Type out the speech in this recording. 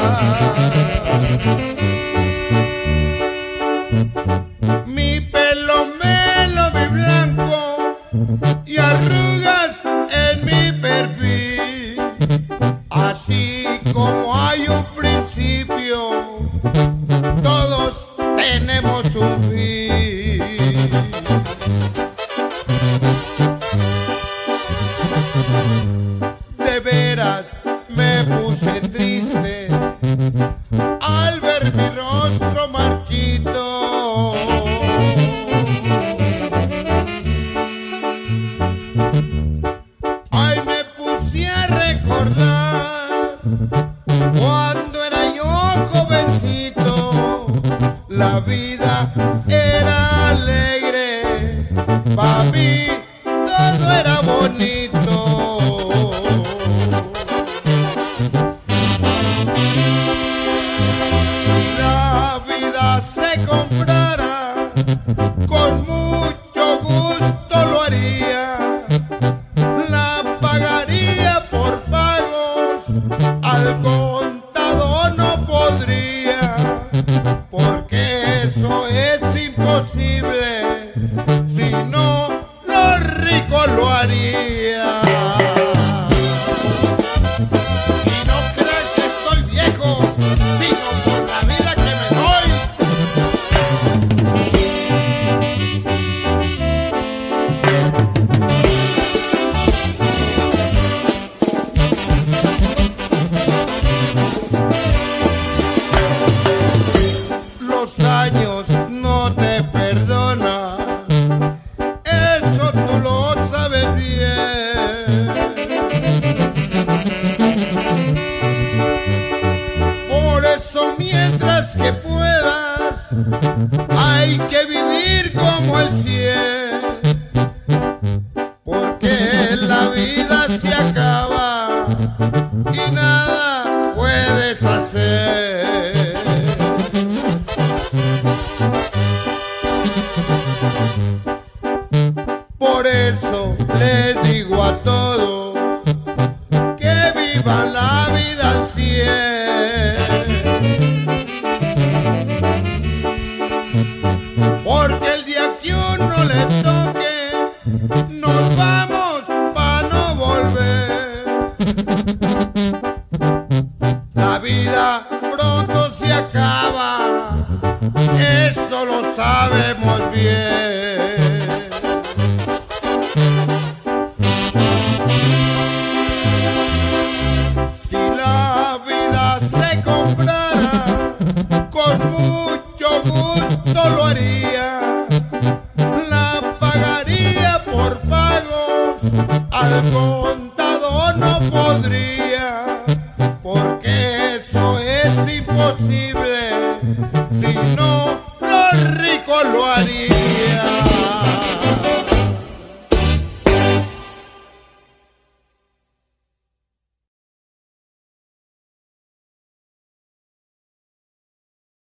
Mi pelo me lo vi blanco y arrugas en mi perfil. Así como hay un principio, todos tenemos un fin. De veras me puse triste al ver mi rostro marchito. Ay, me puse a recordar cuando era yo jovencito. La vida era alegre, para mí todo era bonito. Se comprara, con mucho gusto lo haría. La pagaría por pagos, al contado no podría, porque eso es imposible, si no los ricos lo haría. Y no crean que estoy viejo, sino por la vida que me doy. Los años no te perdonan, eso tú lo sabes bien. Por eso mientras que puedas, hay que vivir como el cielo, porque la vida se acaba y nada puedes hacer. Por eso les digo a todos que vivan la vida al 100, porque el día que uno le toque, nos vamos para no volver.